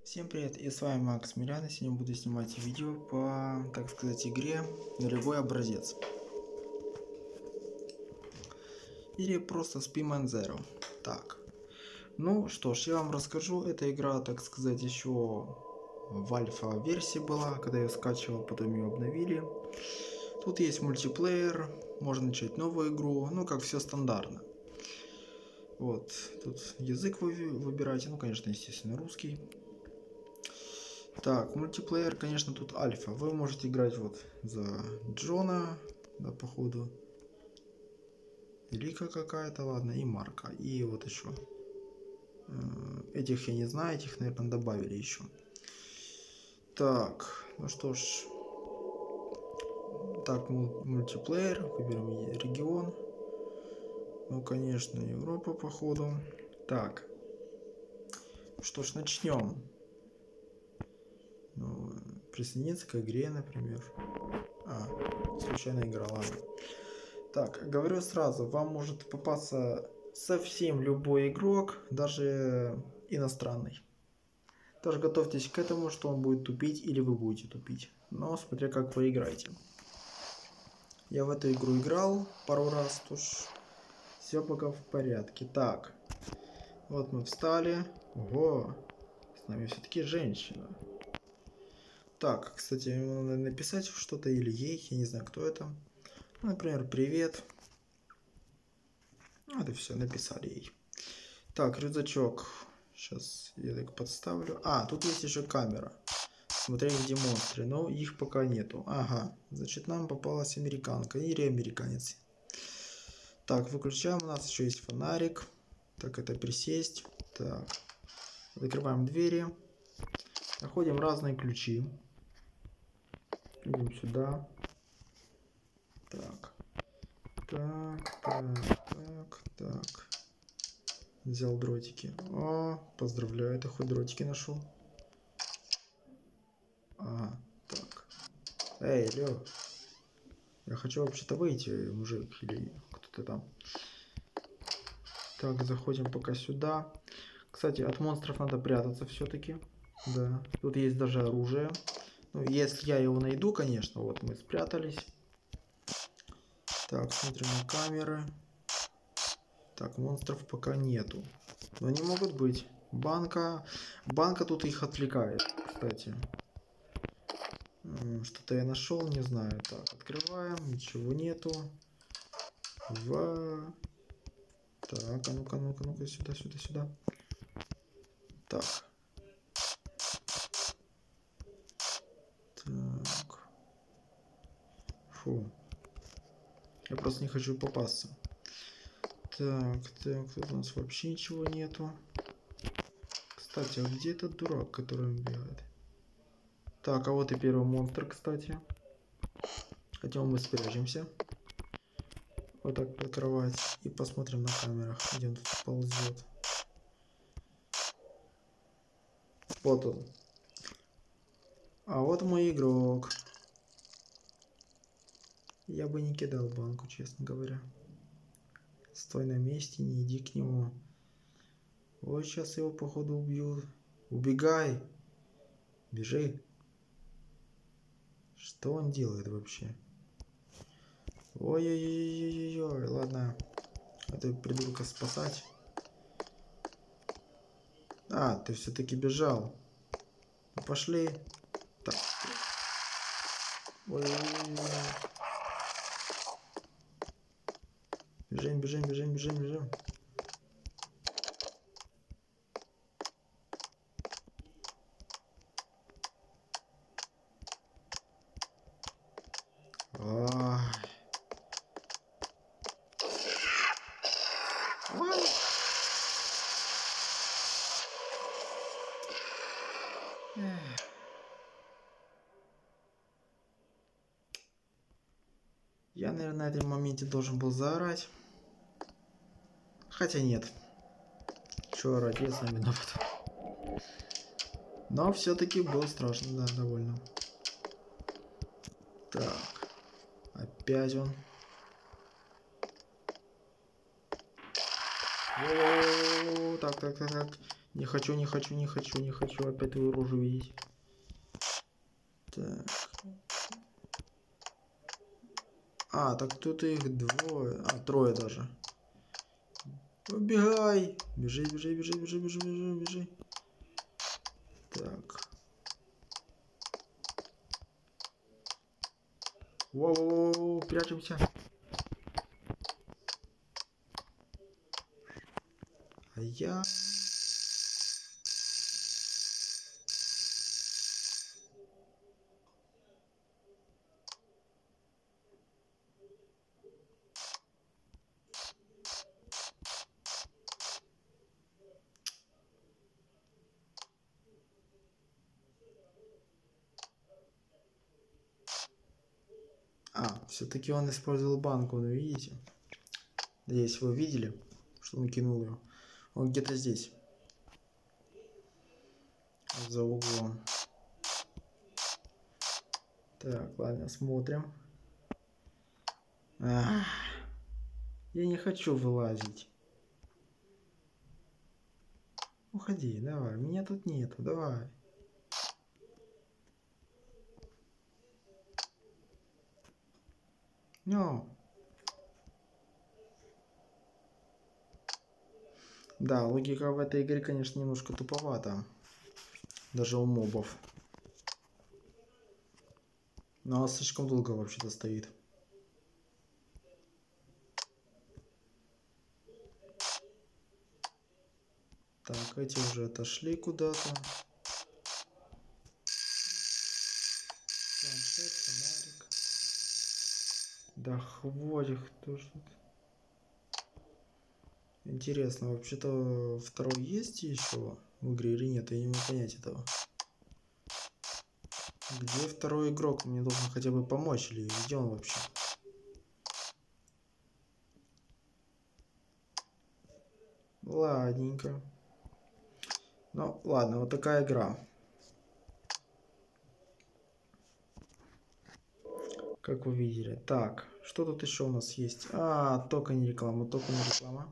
Всем привет, и с вами Макс Мирян, и сегодня буду снимать видео по, так сказать, игре Нулевой образец. Или просто Speedman Zero. Так, ну что ж, я вам расскажу, эта игра, так сказать, еще в альфа-версии была, когда я скачивал, потом ее обновили. Тут есть мультиплеер, можно начать новую игру, ну как все стандартно. Вот, тут язык вы выбираете, ну конечно, естественно, русский. Так, мультиплеер, конечно, тут альфа. Вы можете играть вот за Джона, да, походу. Лика какая-то, ладно, и Марка. И вот еще. Этих я не знаю, этих, наверное, добавили еще. Так, ну что ж. Так, мультиплеер, выберем регион. Ну, конечно, Европа, походу. Так. Что ж, начнем. Ну, присоединиться к игре, например. Случайно игра, ладно. Так, говорю сразу, вам может попасться совсем любой игрок, даже иностранный. Тоже готовьтесь к этому, что он будет тупить или вы будете тупить. Но смотря как вы играете. Я в эту игру играл пару раз, уж все пока в порядке. Так, вот мы встали. Ого, с нами все-таки женщина. Так, кстати, надо написать что-то или ей, я не знаю, кто это. Например, привет. Это все, написали ей. Так, рюкзачок. Сейчас я так подставлю. Тут есть еще камера. Смотреть, где монстры, но их пока нету. Ага, значит, нам попалась американка или американец. Так, выключаем. У нас еще есть фонарик. Так, это присесть. Так, закрываем двери. Находим разные ключи. Идем сюда. Так. Так. Взял дротики. Поздравляю, это хоть дротики нашел. Так. Эй, Лё. Я хочу вообще-то выйти, мужик, или кто-то там. Так, заходим пока сюда. Кстати, от монстров надо прятаться все-таки. Да. Тут есть даже оружие. Ну, если я его найду, конечно. Вот мы спрятались. Так, смотрим на камеры. Так, монстров пока нету. Но они могут быть. Банка. Банка тут их отвлекает, кстати. Что-то я нашел, не знаю. Так, открываем. Ничего нету. Так, ну-ка, сюда. Так. Так. Фу. Я просто не хочу попасться. Так, тут у нас вообще ничего нету. Кстати, а где этот дурак, который бегает? Так, а вот и первый монстр, кстати. Хотя мы спрячемся. Вот так под кровать. И посмотрим на камерах, где он тут ползет. Вот он. А вот мой игрок. Я бы не кидал банку, честно говоря. Стой на месте, не иди к нему. Вот сейчас его походу убьют. Убегай. Бежи. Что он делает вообще? Ой-ой-ой-ой-ой. Ладно. А ты придурка спасать. Ты все-таки бежал. Пошли. Так. Ой-ой-ой. Бежим. Я, наверное, на этом моменте должен был заорать. Хотя нет. Чё орать, я сам виноват. Но все-таки было страшно, да, довольно. Так. Опять он. Так. Не хочу, не хочу, не хочу, не хочу опять твою рожу видеть. Так. А, так тут их двое. А, трое даже. Убегай! Бежи, бежи, бежи, бежи, бежи, бежи, бежи. Так. Воу, прячемся. А я... А, все-таки он использовал банку, ну видите? Здесь вы видели, что он кинул ее? Он где-то здесь. За углом. Так, ладно, смотрим. Я не хочу вылазить. Уходи, давай. Меня тут нету, давай. Ну. Да, логика в этой игре, конечно, немножко туповата. Даже у мобов. Но она слишком долго вообще-то стоит. Так, эти уже отошли куда-то. Планшет, фонарик. Да хватит, кто ж тут? Интересно, вообще-то второй есть еще в игре или нет? Я не могу понять этого. Где второй игрок? Мне должен хотя бы помочь, или где он вообще? Ладненько. Ну, ладно, вот такая игра. Как вы видели. Так, что тут еще у нас есть? А, только не реклама, только не реклама.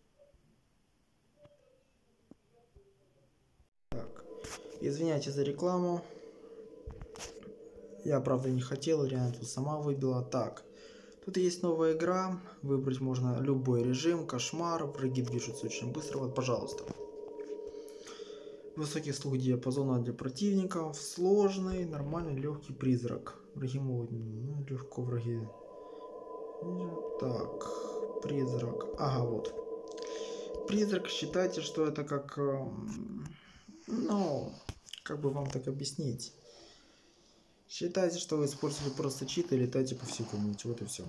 Так, извиняйте за рекламу. Я, правда, не хотел, реально тут сама выбила. Так, тут есть новая игра. Выбрать можно любой режим, кошмар. Враги движутся очень быстро. Вот, пожалуйста. Высокий слух диапазона для противников. Сложный, нормальный, легкий призрак. Враги могут... Ну, легко враги. Так, призрак. Ага, вот. Призрак, считайте, что это как... ну, как бы вам так объяснить? Считайте, что вы использовали просто чит и летаете по всей комнате. Вот и все.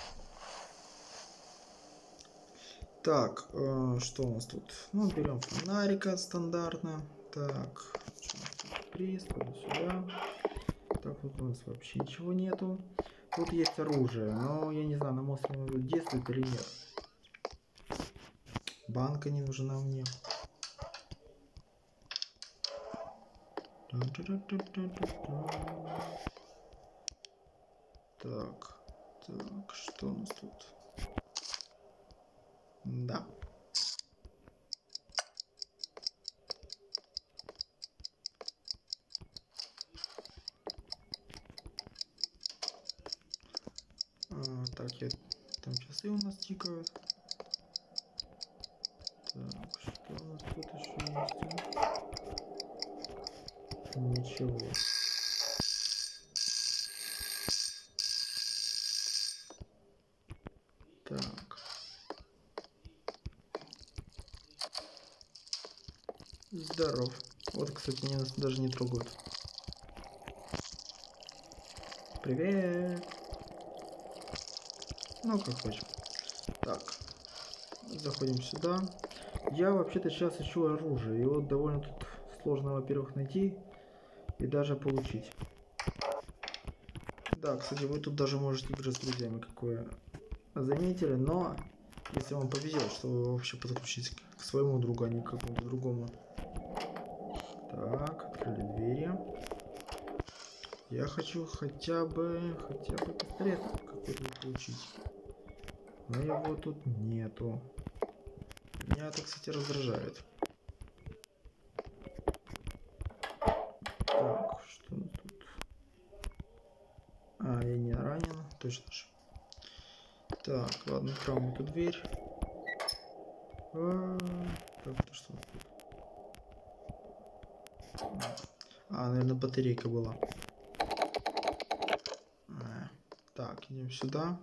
Так, что у нас тут? Ну, берем фонарика стандартно. Так, приз, сюда. Так, тут у нас вообще ничего нету. Тут есть оружие, но я не знаю, на монстр действует или нет. Банка не нужна мне. Так, так, что у нас тут? Да. Так, там часы у нас тикают. Так, что у нас тут еще есть? Ничего. Так. Здоров. Вот, кстати, меня даже не трогают. Привет. Ну, как хочешь. Так. Заходим сюда. Я вообще-то сейчас ищу оружие. И вот довольно тут сложно, во-первых, найти и даже получить. Да, кстати, вы тут даже можете играть с друзьями, какое заметили, но если вам повезет, что вы вообще подключитесь к своему другу, а не к какому-то другому. Так, открыли двери. Я хочу хотя бы пистолет какой-то получить. Но его тут нету. Меня это, кстати, раздражает. точно же. Так, ладно, откроем эту дверь. Так, это что тут? Наверное, батарейка была. Так, идем сюда.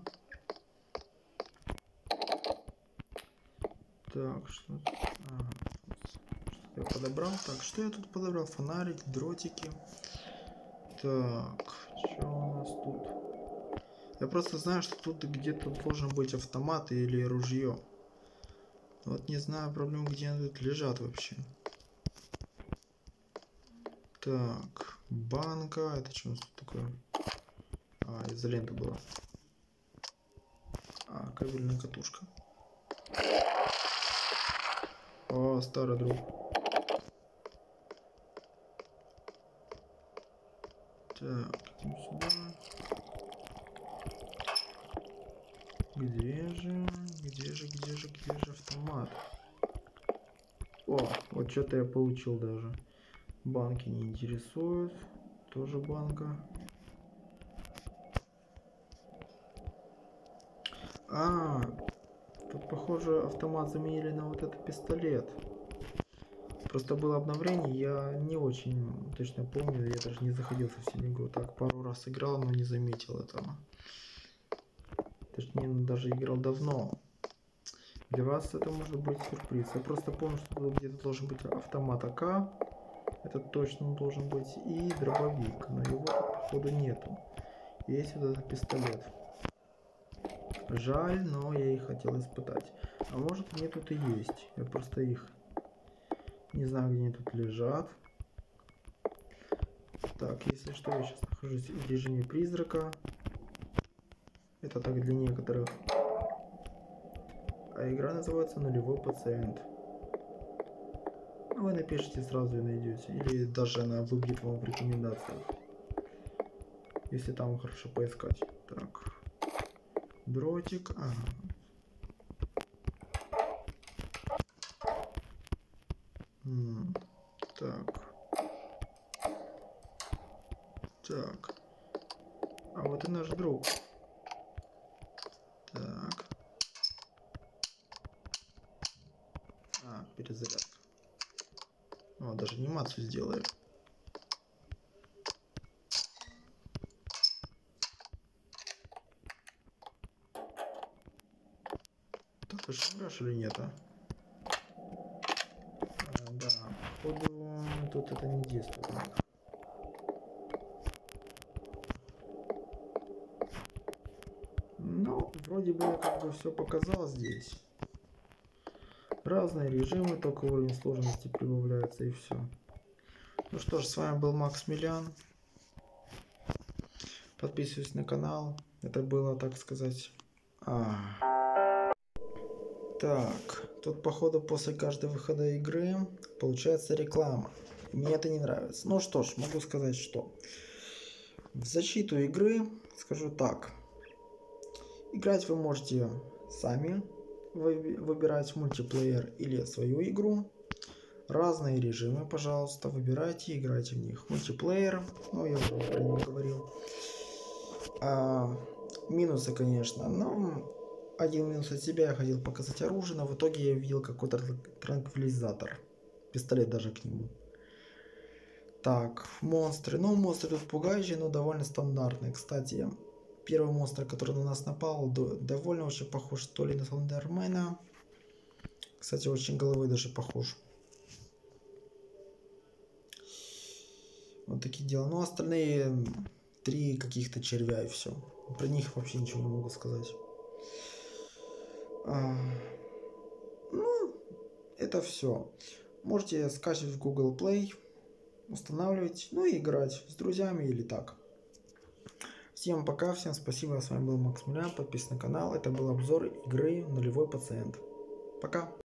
Так, что тут? Что я подобрал? Так, что я тут подобрал? Фонарик, дротики. Так, что у нас тут? Я просто знаю, что тут где-то должен быть автомат или ружье. Вот не знаю проблем, где они тут лежат вообще. Так, банка. Это что у нас тут такое? Изолента была. Кабельная катушка. О, старый друг. Так, идем сюда. Где же автомат? О, вот что-то я получил даже. Банки не интересуют. Тоже банка. Тут, похоже, автомат заменили на вот этот пистолет. Просто было обновление, я не очень точно помню, я даже не заходил совсем в игру. Так, пару раз играл, но не заметил этого. Точнее, даже играл давно. Для вас это может быть сюрприз. Я просто помню, что тут где-то должен быть автомат АК. Это точно должен быть. И дробовик. Но его тут, походу, нету. Есть вот этот пистолет. Жаль, но я их хотел испытать. А может, они тут и есть. Я просто их не знаю, где они тут лежат. Так, если что, я сейчас нахожусь в режиме призрака. Это так для некоторых. А игра называется «Нулевой пациент». Вы напишите, сразу и найдете. Или даже она выбьет вам в рекомендациях. Если там хорошо поискать. Так. Дротик. Так. Так. А вот и наш друг. Так. Перезарядка. О, даже анимацию сделаем. Так, ты же играешь или нет, да, походу тут это не действует. Ну, вроде бы я как бы все показал здесь. Разные режимы, только уровень сложности прибавляется и все. Ну что ж, с вами был Макс Милян. Подписывайтесь на канал. Это было, так сказать... Так, тут походу после каждого выхода игры получается реклама. Мне это не нравится. Ну что ж, могу сказать, что в защиту игры скажу так. Играть вы можете сами, выбирать мультиплеер или свою игру. Разные режимы, пожалуйста, выбирайте и играйте в них. Мультиплеер, ну я уже про него говорил. Минусы, конечно, но один минус от себя, я хотел показать оружие, но в итоге я видел какой-то транквилизатор. Пистолет даже к нему. Так, монстры. Ну, монстры тут пугающие, но довольно стандартные. Кстати, первый монстр, который на нас напал, довольно очень похож то ли на Слендермена. Кстати, очень головой даже похож. Вот такие дела. Ну, остальные 3 каких-то червя и все. Про них вообще ничего не могу сказать. Ну, это все. Можете скачивать в Google Play, устанавливать, ну и играть с друзьями или так. Всем пока, всем спасибо. С вами был Макс Милян. Подписывайтесь на канал. Это был обзор игры «Нулевой пациент». Пока.